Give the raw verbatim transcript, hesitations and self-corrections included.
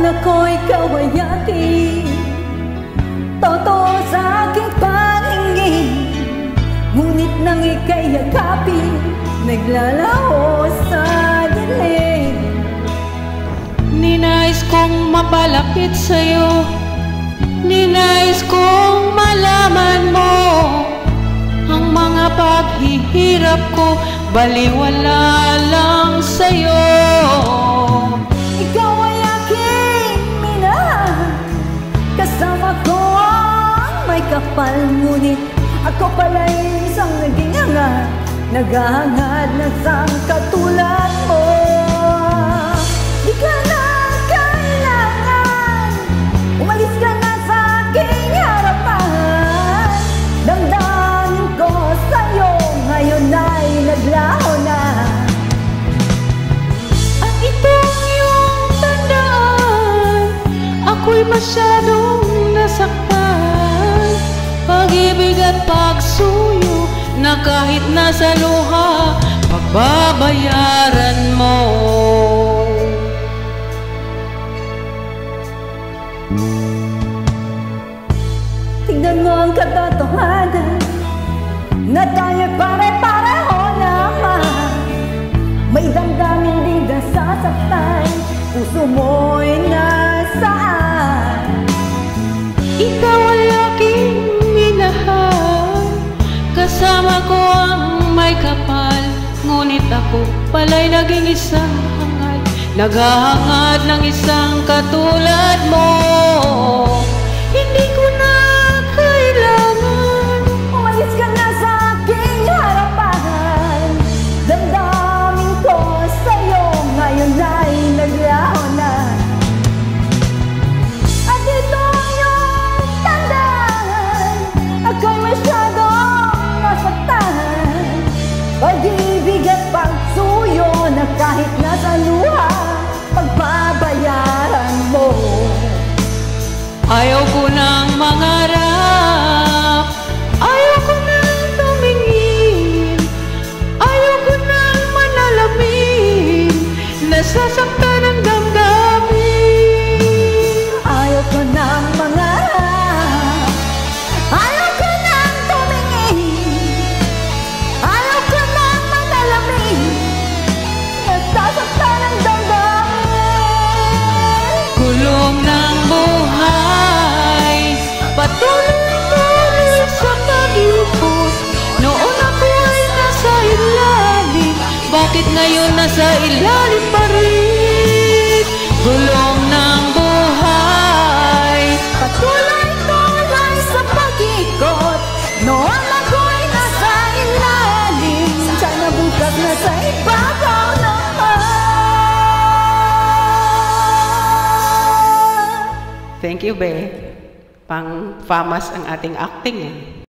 ako'y kawayati, totoo sa aking paningin. Ngunit nang ika'y yakapin, naglalaho sa dilim. Ninais kong mapalapit sa'yo, ninais kong malaman mo ang mga paghihirap ko, baliwala lang sa'yo. Ikaw ay aking minahal, kasama ko ang may kapal. Ngunit ako pala'y isang naging hangat, naghahangad na sang katulad mo. Di ka na kailangan, umalis ka na sa aking harapan. Damdamin ko sa'yo, ngayon ay naglaho na. At itong iyong tandaan, ako'y masyadong nasaktan. Pag-ibig at pagsuyo na kahit nasa luha, pagbabayaran mo. Tignan mo ang katotohanan na tayo pare-pareho naman. May damdamin din nasasaktan, puso mo'y nasaan. Ikaw ay aking minahal, kasama ko ang may kapal. Ngunit ako pala'y naging isang hangad, naghahangad ng isang katulad mo. Hindi ko na kailangan, Umalis ka na sa aking harapan. Damdamin ko sa'yo, ngayon ay naglaho na. At ito ang iyong tandaan, ako'y masyadong nasaktan. Pag-ibig at pagsuyo na kahit nasa luha, pagbabayaran mo. ayaw ko nang mangarap, ayaw ko nang tumingin, ayaw ko nang manalamin, nasasaktan ang damdamin. Ayaw ko nang mangarap, ayaw ko nang tumingin, ayaw ko nang manalamin, nasasaktan ang damdamin. Kulong ng buhay, patuloy-tuloy sa pag-ikot. Noon ako ay nasa ilalim, bakit ngayon nasa ilalim pa rin? Kulong ng buhay, Patuloy-tuloy sa pag-ikot. Noon ako'y nasa ilalim, sana bukas nasa ibabaw naman. thank you, Be. Pang famas ang ating acting eh.